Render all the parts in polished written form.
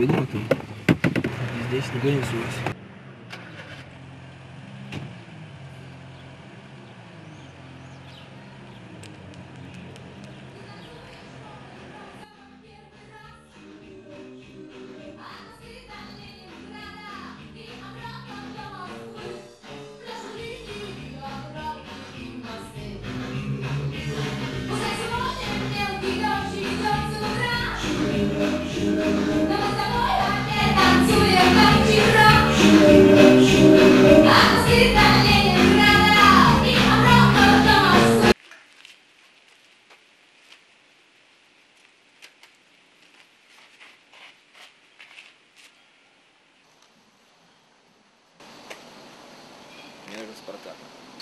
выйду потом. Здесь никуда не суюсь. Мне нужен Спартак.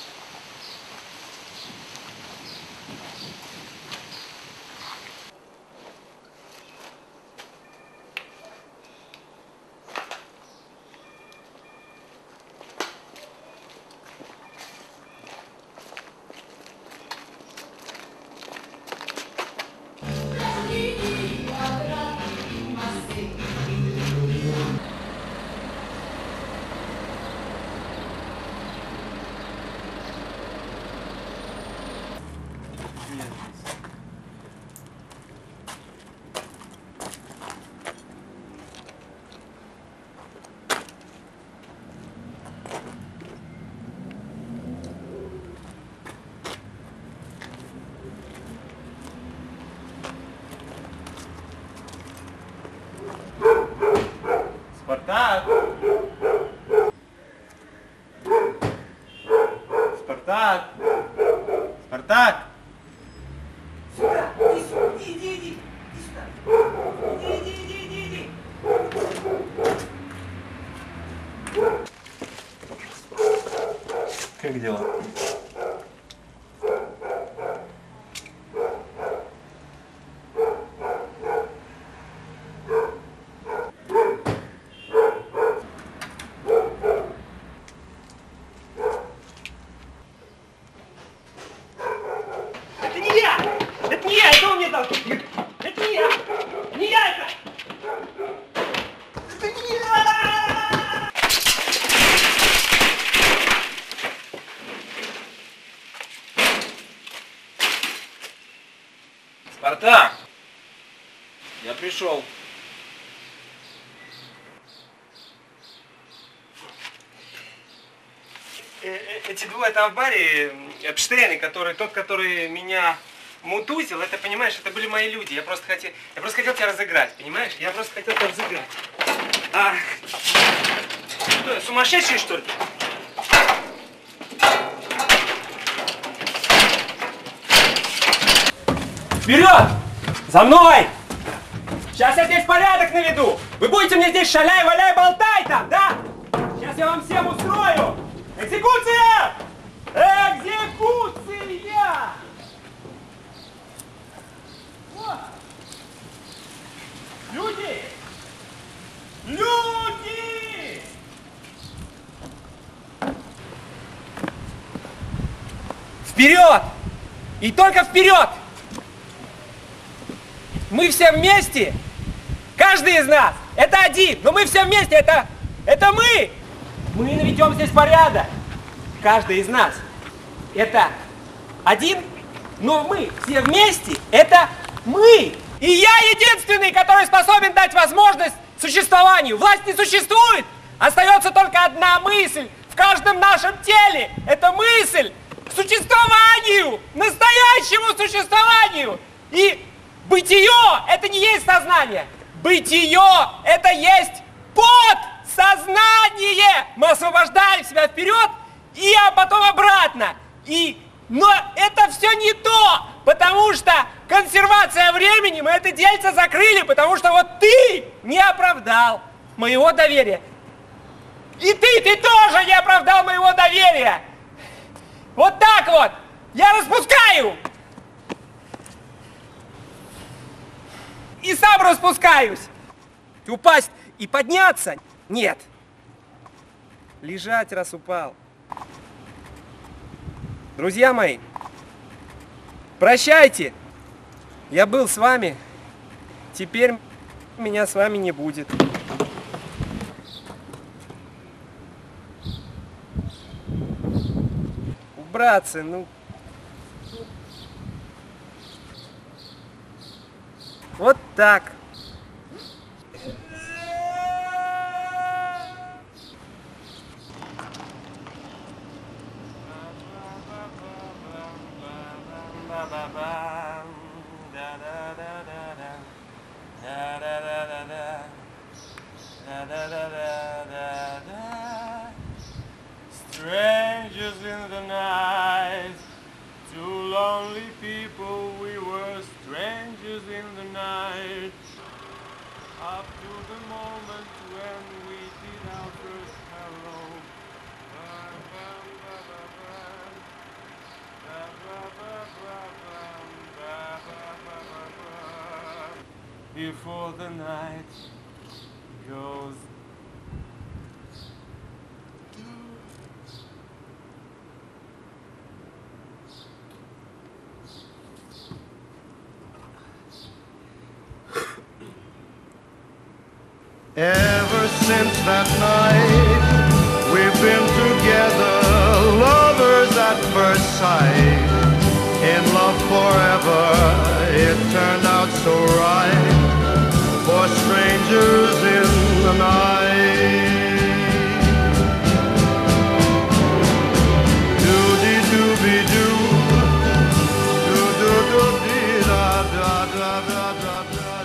Спартак! Спартак! Спартак! Сюда! Иди, иди сюда! Иди! Как дела? Это не я! Это не я! Это он мне дал! Это не я! Не я это! Это не я! Спартак! Я пришел. Эти двое там в баре, Эпштейны, тот, который меня мутузил, это, понимаешь, это были мои люди. Я просто хотел тебя разыграть, понимаешь? Я просто хотел тебя разыграть. Что, я сумасшедший, что ли? Вперед! За мной! Сейчас я здесь порядок наведу! Вы будете мне здесь шаляй-валяй, болтай там, да? Сейчас я вам всем устрою! Экзекуция! Экзекуция! Вот. Люди! Люди! Вперед! И только вперед! Мы все вместе, каждый из нас, это один, но мы все вместе, это мы! Мы наведем здесь порядок. Каждый из нас, это один, но мы все вместе, это мы! И я единственный, который способен дать возможность существованию. Власть не существует, остается только одна мысль в каждом нашем теле. Это мысль к существованию, настоящему существованию. И бытие – это не есть сознание. Бытие – это есть подсознание. Мы освобождаем себя вперед, а потом обратно. Но это все не то, потому что консервация времени, мы это дельце закрыли, потому что вот ты не оправдал моего доверия. И ты тоже не оправдал моего доверия. Вот так вот. Я распускаю. И сам распускаюсь. Упасть и подняться? Нет. Лежать, раз упал. Друзья мои, прощайте. Я был с вами. Теперь меня с вами не будет. братцы, ну... Вот так. Strangers in the night, two lonely people, we were strangers in the night, up to the moment when we did our first hello. Before the night goes Ever since that night, we've been together, lovers at first sight. In love forever, it turned out so right, for strangers in the night. Do-dee-doo-be-doo, do-do-do-dee-da-da-da-da-da-da.